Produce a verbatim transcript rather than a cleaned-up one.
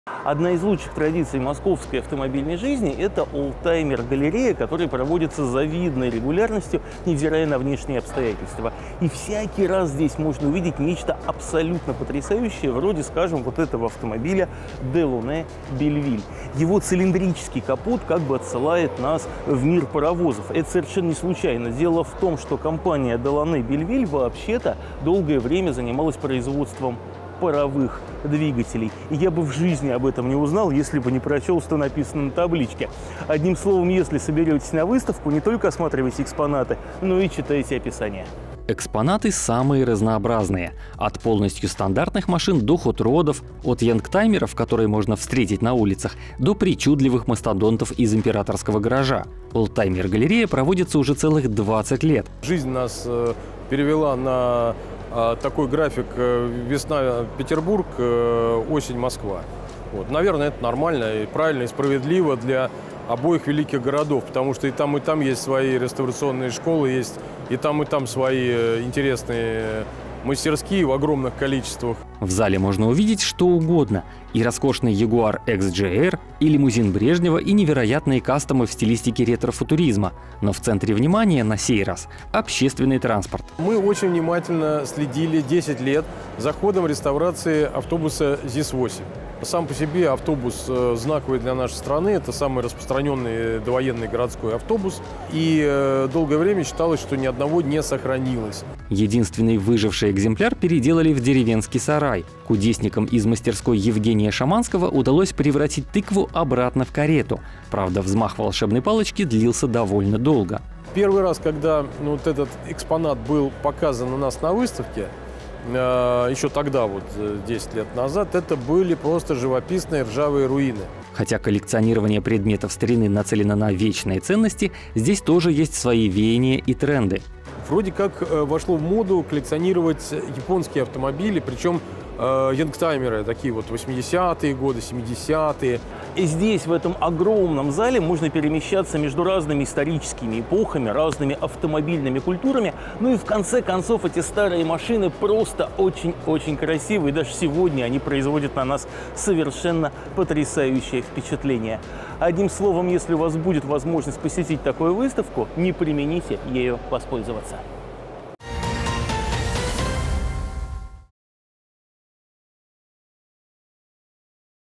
Одна из лучших традиций московской автомобильной жизни – это олдтаймер-галерея, которая проводится с завидной регулярностью, невзирая на внешние обстоятельства. И всякий раз здесь можно увидеть нечто абсолютно потрясающее, вроде, скажем, вот этого автомобиля Делоне Бельвиль. Его цилиндрический капот как бы отсылает нас в мир паровозов. Это совершенно не случайно. Дело в том, что компания Делоне Бельвиль вообще-то долгое время занималась производством паровых двигателей. И я бы в жизни об этом не узнал, если бы не прочел, что написано на табличке. Одним словом, если соберетесь на выставку, не только осматривайте экспонаты, но и читайте описание. Экспонаты самые разнообразные. От полностью стандартных машин до хот-родов, от янгтаймеров, которые можно встретить на улицах, до причудливых мастодонтов из императорского гаража. Олдтаймер-галерея проводится уже целых двадцать лет. Жизнь нас э, перевела на э, такой график: э, весна Петербург, э, осень Москва. Вот. Наверное, это нормально и правильно, и справедливо для обоих великих городов, потому что и там, и там есть свои реставрационные школы, есть и там, и там свои интересные мастерские в огромных количествах. В зале можно увидеть что угодно: и роскошный Jaguar икс джи эр, и лимузин Брежнева, и невероятные кастомы в стилистике ретро-футуризма. Но в центре внимания на сей раз общественный транспорт. Мы очень внимательно следили десять лет за ходом реставрации автобуса ЗИС восемь. Сам по себе автобус э, знаковый для нашей страны, это самый распространенный довоенный городской автобус, и э, долгое время считалось, что ни одного не сохранилось. Единственный выживший экземпляр переделали в деревенский сарай. Кудесникам из мастерской Евгения Шаманского удалось превратить тыкву обратно в карету. Правда, взмах волшебной палочки длился довольно долго. Первый раз, когда ну, вот этот экспонат был показан у нас на выставке, еще тогда, вот десять лет назад, это были просто живописные ржавые руины. Хотя коллекционирование предметов старины нацелено на вечные ценности, здесь тоже есть свои веяния и тренды. Вроде как вошло в моду коллекционировать японские автомобили, причем э, янгтаймеры, такие вот восьмидесятые годы, семидесятые. И здесь, в этом огромном зале, можно перемещаться между разными историческими эпохами, разными автомобильными культурами. Ну и в конце концов эти старые машины просто очень-очень красивые. Даже сегодня они производят на нас совершенно потрясающее впечатление. Одним словом, если у вас будет возможность посетить такую выставку, не премините ею воспользоваться.